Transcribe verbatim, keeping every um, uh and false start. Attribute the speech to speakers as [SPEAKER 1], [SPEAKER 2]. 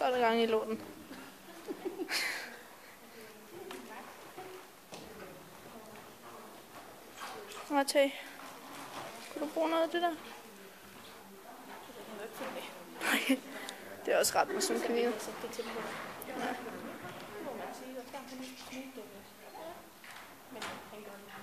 [SPEAKER 1] Så er der gang i låten. Matej, kunne du bruge noget af det der? Nej, det er også ret med sådan en kanin. Ja.